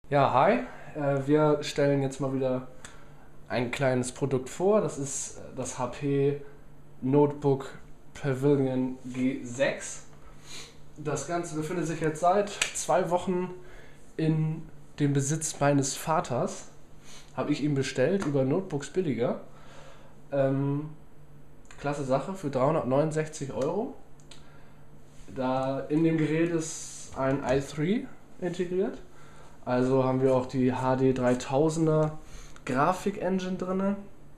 Ja, hi. Wir stellen jetzt mal wieder ein kleines Produkt vor. Das ist das HP Notebook Pavilion G6. Das Ganze befindet sich jetzt seit 2 Wochen in dem Besitz meines Vaters. Habe ich ihm bestellt über Notebooks billiger. Ähm, Klasse Sache für 369 Euro. Da in dem Gerät ist ein i3 integriert. Also haben wir auch die HD 3000er Grafik-Engine drin.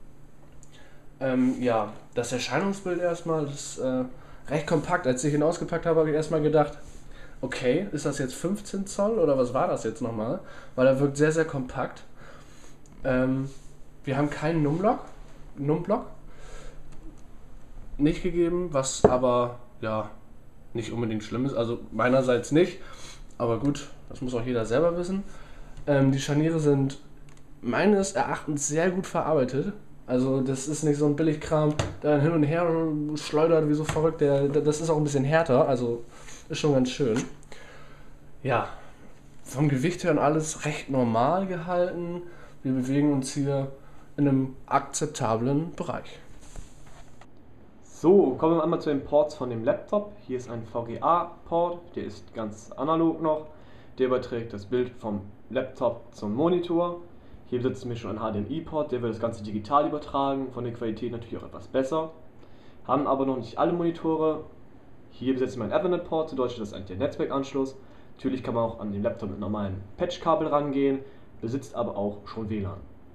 Ja, das Erscheinungsbild erstmal ist recht kompakt. Als ich ihn ausgepackt habe, habe ich erstmal gedacht, okay, ist das jetzt 15 Zoll oder was war das jetzt nochmal? Weil er wirkt sehr, sehr kompakt. Wir haben keinen Numblock nicht gegeben, was aber ja nicht unbedingt schlimm ist. Also meinerseits nicht, aber gut, das muss auch jeder selber wissen. Die Scharniere sind meines Erachtens sehr gut verarbeitet. Also das ist nicht so ein Billigkram, der dann hin und her schleudert wie so verrückt. Das ist auch ein bisschen härter, also ist schon ganz schön. Ja, vom Gewicht her und alles recht normal gehalten. Wir bewegen uns hier in einem akzeptablen Bereich. So, kommen wir einmal zu den Ports von dem Laptop. Hier ist ein VGA-Port, der ist ganz analog noch. Der überträgt das Bild vom Laptop zum Monitor. Hier besitzen wir schon einen HDMI-Port, der wird das Ganze digital übertragen, von der Qualität natürlich auch etwas besser. Haben aber noch nicht alle Monitore. Hier besitzen wir einen Ethernet-Port, zu Deutsch ist das der Netzwerkanschluss. Natürlich kann man auch an den Laptop mit normalen Patchkabel rangehen, besitzt aber auch schon WLAN.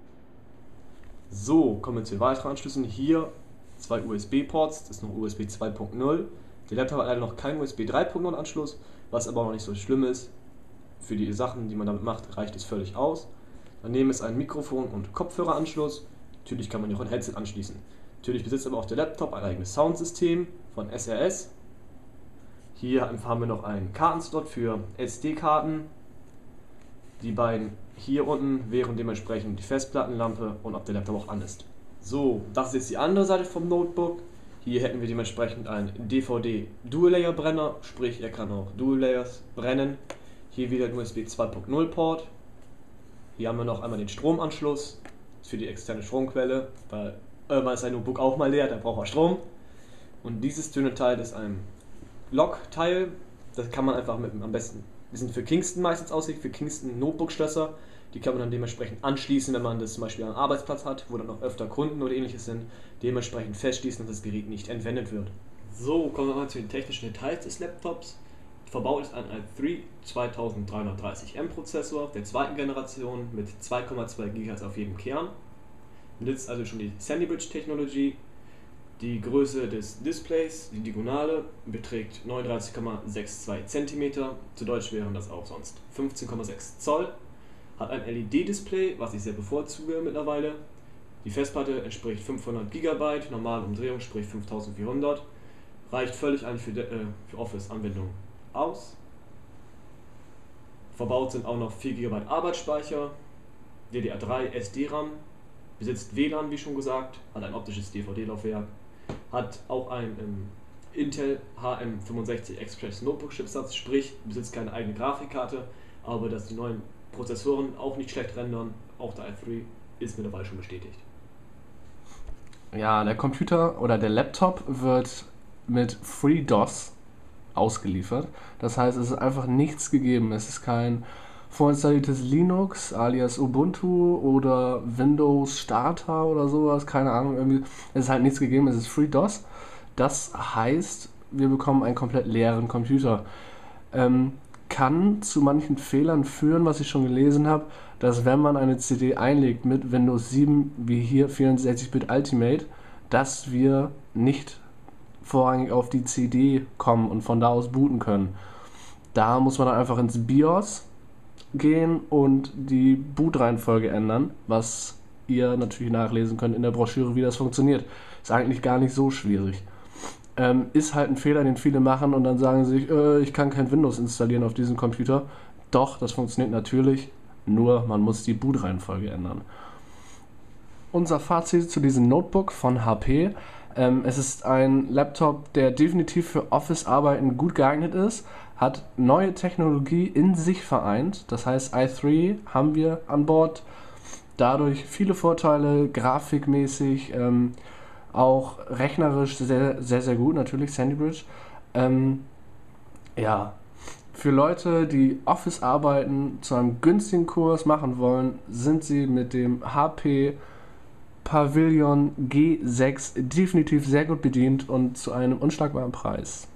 So, kommen wir zu den weiteren Anschlüssen. Hier zwei USB-Ports, das ist noch USB 2.0. Der Laptop hat leider noch keinen USB 3.0 Anschluss, was aber auch noch nicht so schlimm ist. Für die Sachen, die man damit macht, reicht es völlig aus. Daneben ist ein Mikrofon- und Kopfhöreranschluss. Natürlich kann man hier auch ein Headset anschließen. Natürlich besitzt aber auch der Laptop ein eigenes Soundsystem von SRS. Hier haben wir noch einen Kartenslot für SD-Karten. Die beiden hier unten wären dementsprechend die Festplattenlampe und ob der Laptop auch an ist. So, das ist jetzt die andere Seite vom Notebook. Hier hätten wir dementsprechend einen DVD Dual-Layer Brenner, sprich er kann auch Dual Layers brennen. Hier wieder ein USB 2.0 Port. Hier haben wir noch einmal den Stromanschluss für die externe Stromquelle, weil irgendwann ist ein Notebook auch mal leer, dann braucht er Strom. Und dieses dünne Teil ist ein Lock-Teil, das kann man einfach am besten, die sind für Kingston meistens ausgelegt, für Kingston Notebook-Schlösser. Die kann man dann dementsprechend anschließen, wenn man das zum Beispiel am Arbeitsplatz hat, wo dann noch öfter Kunden oder ähnliches sind, dementsprechend festschließen, dass das Gerät nicht entwendet wird. So, kommen wir mal zu den technischen Details des Laptops. Verbaut ist ein i3 2330M Prozessor der zweiten Generation mit 2,2 GHz auf jedem Kern. Benutzt also schon die Sandy Bridge Technologie. Die Größe des Displays, die Diagonale, beträgt 39,62 cm, zu Deutsch wären das auch sonst 15,6 Zoll. Hat ein LED-Display, was ich sehr bevorzuge mittlerweile. Die Festplatte entspricht 500 GB, normale Umdrehung sprich 5400. Reicht völlig ein für Office-Anwendungen aus. Verbaut sind auch noch 4 GB Arbeitsspeicher, DDR3 SD-RAM, besitzt WLAN wie schon gesagt, hat ein optisches DVD-Laufwerk, hat auch einen Intel HM65 Express Notebook Chipsatz, sprich besitzt keine eigene Grafikkarte, aber dass die neuen Prozessoren auch nicht schlecht rendern, auch der i3 ist mittlerweile schon bestätigt. Ja, der Computer oder der Laptop wird mit FreeDOS ausgeliefert. Das heißt, es ist einfach nichts gegeben. Es ist kein vorinstalliertes Linux alias Ubuntu oder Windows Starter oder sowas, keine Ahnung, irgendwie. Es ist halt nichts gegeben, es ist FreeDOS. Das heißt, wir bekommen einen komplett leeren Computer. Kann zu manchen Fehlern führen, was ich schon gelesen habe, dass wenn man eine CD einlegt mit Windows 7, wie hier 64-Bit Ultimate, dass wir nicht vorrangig auf die CD kommen und von da aus booten können. Da muss man dann einfach ins BIOS gehen und die Bootreihenfolge ändern, was ihr natürlich nachlesen könnt in der Broschüre, wie das funktioniert. Ist eigentlich gar nicht so schwierig. Ist halt ein Fehler, den viele machen und dann sagen sie sich, ich kann kein Windows installieren auf diesem Computer. Doch, das funktioniert natürlich, nur man muss die Bootreihenfolge ändern. Unser Fazit zu diesem Notebook von HP. Es ist ein Laptop, der definitiv für Office-Arbeiten gut geeignet ist, hat neue Technologie in sich vereint. Das heißt, i3 haben wir an Bord. Dadurch viele Vorteile, grafikmäßig, auch rechnerisch sehr, sehr, sehr gut, natürlich, Sandy Bridge. Ja, für Leute, die Office arbeiten, zu einem günstigen Kurs machen wollen, sind sie mit dem HP Pavilion G6 definitiv sehr gut bedient und zu einem unschlagbaren Preis.